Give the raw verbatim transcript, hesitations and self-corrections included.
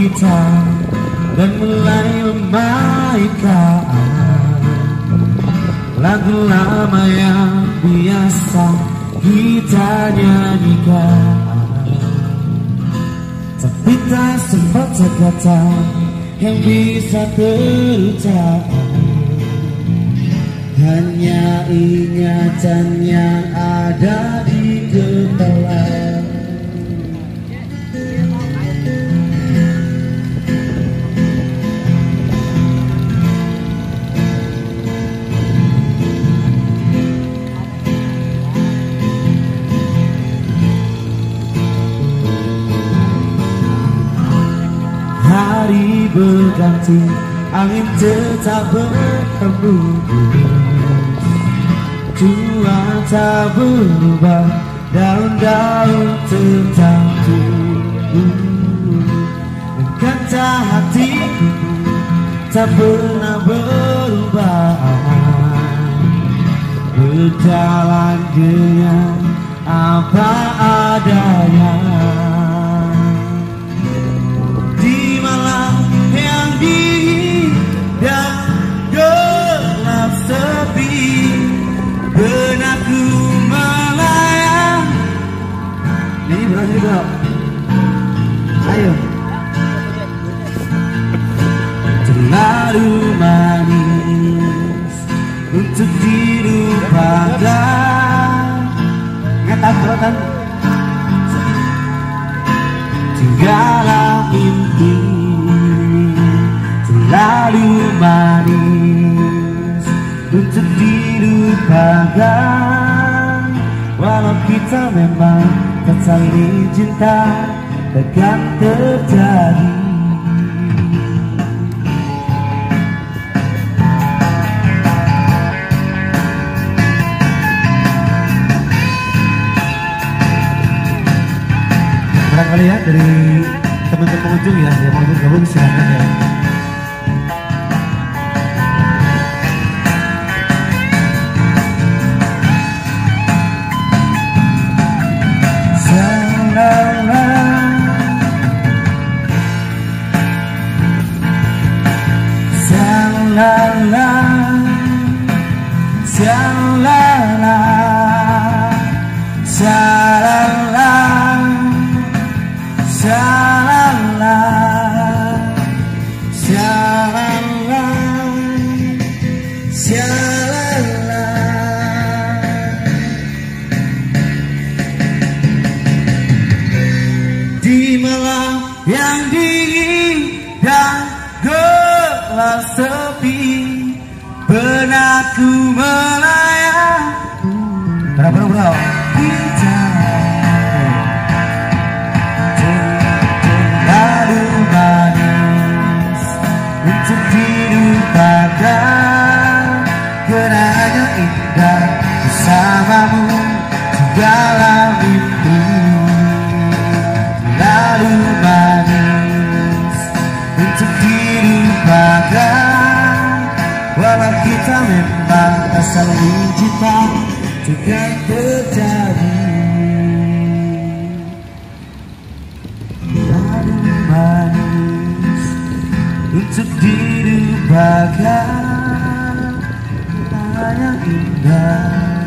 gitar dan mulai memainkan lagu lama yang biasa kita nyanyikan. Tapi tak sempat kata yang bisa terucap, hanya ingatan yang ada di kepala. Hari berganti, angin tetap berhembus, cuaca berubah, daun-daun tetap tumbuh, dan kata hatiku tak pernah berubah, berjalan dengan apa adanya. Benakku melayang. Ini berani juga. Ayo. Terlalu manis untuk dilupakan. Ngetan berotan. Tinggallah mimpi. Terlalu manis untuk dilupakan, walau kita memang tak saling cinta, takkan terjadi. Barangkali ya dari teman-teman pengunjung ya, yang mau gabung silakan ya. La la, sha la la, sha la la, sha la la, sha la la, sha la la. Di malam yang dingin dan gelap sepi, benakku melayang. Berapa bro? Terlalu manis untuk dilupakan, kenangan indah bersamamu segala mimpi. Terlalu manis untuk dilupakan, walau kita memang tak saling cinta, takkan terjadi. Terlalu manis untuk dilupakan, kenangan yang indah